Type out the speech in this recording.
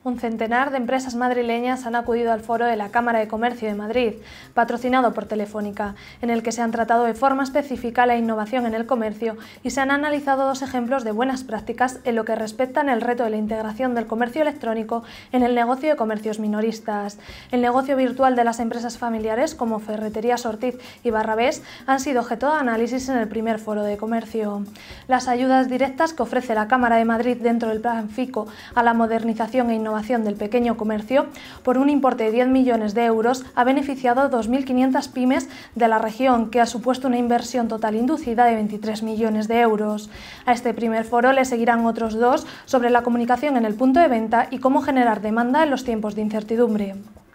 Un centenar de empresas madrileñas han acudido al foro de la Cámara de Comercio de Madrid, patrocinado por Telefónica, en el que se han tratado de forma específica la innovación en el comercio y se han analizado dos ejemplos de buenas prácticas en lo que respecta al reto de la integración del comercio electrónico en el negocio de comercios minoristas. El negocio virtual de las empresas familiares como Ferreterías Ortiz y Barrabés han sido objeto de análisis en el primer foro de comercio. Las ayudas directas que ofrece la Cámara de Madrid dentro del Plan FICO a la modernización e innovación del pequeño comercio, por un importe de 10 millones de euros, ha beneficiado a 2.500 pymes de la región, que ha supuesto una inversión total inducida de 23 millones de euros. A este primer foro le seguirán otros dos sobre la comunicación en el punto de venta y cómo generar demanda en los tiempos de incertidumbre.